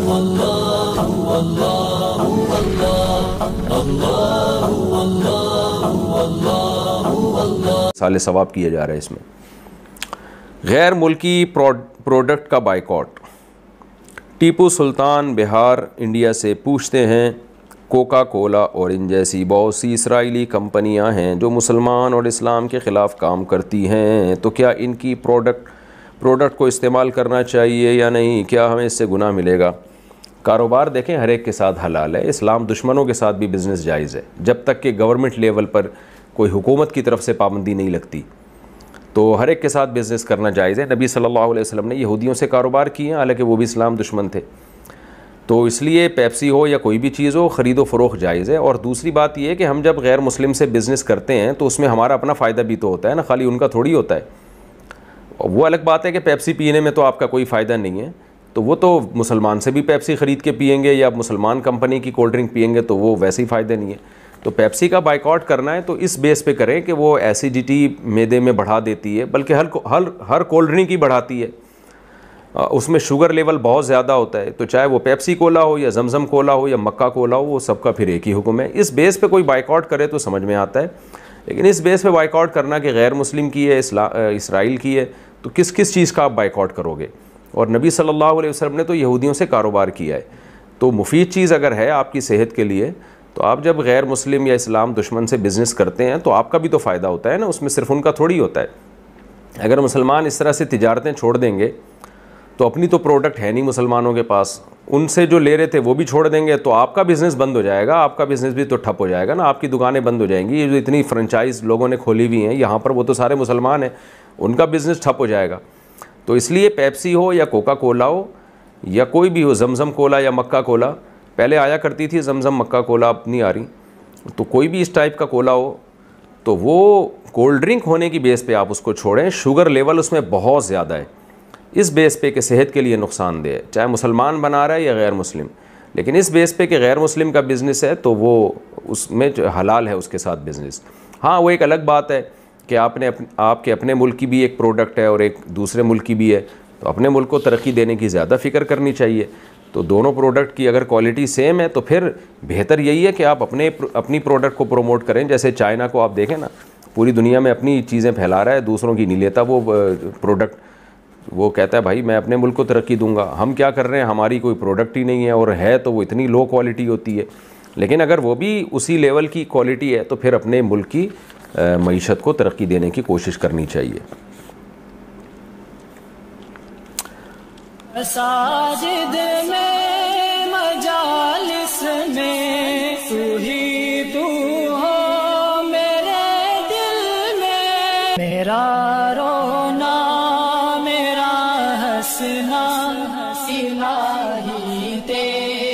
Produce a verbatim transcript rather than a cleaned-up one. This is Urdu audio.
سال ثواب کیا جا رہا ہے اس میں۔ غیر ملکی پروڈکٹ کا بائیکاٹ۔ ٹیپو سلطان بہار انڈیا سے پوچھتے ہیں کوکا کولا اورنج جیسی بہت سی اسرائیلی کمپنیاں ہیں جو مسلمان اور اسلام کے خلاف کام کرتی ہیں، تو کیا ان کی پروڈکٹ پروڈکٹ کو استعمال کرنا چاہیے یا نہیں؟ کیا ہمیں اس سے گناہ ملے گا؟ کاروبار دیکھیں ہر ایک کے ساتھ حلال ہے، اسلام دشمنوں کے ساتھ بھی بزنس جائز ہے جب تک کہ گورنمنٹ لیول پر کوئی حکومت کی طرف سے پابندی نہیں لگتی، تو ہر ایک کے ساتھ بزنس کرنا جائز ہے۔ نبی صلی اللہ علیہ وسلم نے یہودیوں سے کاروبار کیے ہیں، حالانکہ وہ بھی اسلام دشمن تھے، تو اس لیے پیپسی ہو یا کوئی بھی چیز ہو خرید و فروخت جائز ہے۔ اور دوسری بات یہ ہے کہ ہم جب غیر مسلم سے بزنس کرتے ہیں تو اس میں ہمارا اپنا فائدہ بھی تو ہوتا ہے نا، خالی ان کا تھوڑی ہوتا ہے۔ وہ الگ بات ہے کہ پیپسی پینے میں تو آپ کا کوئی فائدہ نہیں ہے، تو وہ تو مسلمان سے بھی پیپسی خرید کے پئیں گے یا مسلمان کمپنی کی کولڈ ڈرنک پئیں گے تو وہ ویسے ہی فائدہ نہیں ہے۔ تو پیپسی کا بائیکاٹ کرنا ہے تو اس بیس پہ کریں کہ وہ ایسیڈیٹی معدے میں بڑھا دیتی ہے، بلکہ ہر ہر ہر کولڈ ڈرنک ہی بڑھاتی ہے، اس میں شوگر لیول بہت زیادہ ہوتا ہے، تو چاہے وہ پیپسی کولا ہو یا زمزم کولا ہو یا مکہ کولا ہو، وہ سب کا پھر ایک ہی حکم ہے۔ اس بیس پہ کوئی بائیکاٹ کرے تو سمجھ میں آتا ہے، لیکن اس بیس پہ بائیکاٹ کرنا کہ غیر مسلم کی ہے، اسرائیل کی ہے، تو کس کس چیز کا آپ بائیکاٹ کرو گے؟ اور نبی صلی اللہ علیہ وسلم نے تو یہودیوں سے کاروبار کیا ہے، تو مفید چیز اگر ہے آپ کی صحت کے لیے تو آپ جب غیر مسلم یا اسلام دشمن سے بزنس کرتے ہیں تو آپ کا بھی تو فائدہ ہوتا ہے نا، اس میں صرف ان کا تھوڑی ہوتا ہے۔ اگر مسلمان اس طرح سے تجارتیں چھوڑ دیں گے تو اپنی تو پروڈکٹ ہے نہیں مسلمانوں کے پاس، ان سے جو لے رہے تھے وہ بھی چھوڑ دیں گے تو آپ کا بزنس بند ہو جائے گا، آپ کا بزنس بھی تو ٹھپ ہو جائے گا نا، آپ کی دکانیں بند ہو جائیں گی۔ یہ جو اتنی فرنچائز لوگوں نے کھولی ہوئی ہیں یہاں پر، وہ تو سارے مسلمان ہیں، ان کا بزنس ٹھپ ہو جائے گا۔ تو اس لیے پیپسی ہو یا کوکا کولا ہو یا کوئی بھی ہو، زمزم کولا یا مکہ کولا، پہلے آیا کرتی تھی زمزم مکہ کولا، اب نہیں آ رہی، تو کوئی بھی اس ٹائپ کا کولا ہو تو وہ کولڈ ڈرنک ہونے کی بیس پہ آپ اس کو چھوڑیں، شوگر لیول اس میں بہت زیادہ ہے، اس بیس پہ کہ صحت کے لیے نقصان دہ ہے، چاہے مسلمان بنا رہا ہے یا غیر مسلم، لیکن اس بیس پہ کہ غیر مسلم کا بزنس ہے تو وہ اس میں جو حلال ہے اس کے ساتھ بزنس۔ ہاں وہ ایک الگ بات ہے کہ آپ نے آپ کے اپنے ملک کی بھی ایک پروڈکٹ ہے اور ایک دوسرے ملک کی بھی ہے، تو اپنے ملک کو ترقی دینے کی زیادہ فکر کرنی چاہیے۔ تو دونوں پروڈکٹ کی اگر کوالٹی سیم ہے تو پھر بہتر یہی ہے کہ آپ اپنے اپنی پروڈکٹ کو پروموٹ کریں۔ جیسے چائنا کو آپ دیکھیں نا، پوری دنیا میں اپنی چیزیں پھیلا رہا ہے، دوسروں کی نہیں لیتا وہ پروڈکٹ، وہ کہتا ہے بھائی میں اپنے ملک کو ترقی دوں گا۔ ہم کیا کر رہے ہیں، ہماری کوئی پروڈکٹ ہی نہیں ہے، اور ہے تو وہ اتنی لو کوالٹی ہوتی ہے، لیکن اگر وہ بھی اسی لیول کی کوالٹی ہے تو پھر اپنے ملک کی معیشت کو ترقی دینے کی کوشش کرنی چاہیے۔ مساجد میں مجالس میں تو ہی تو ہو میرے دل میں، میرا رونا میرا ہنسنا الہی تیرے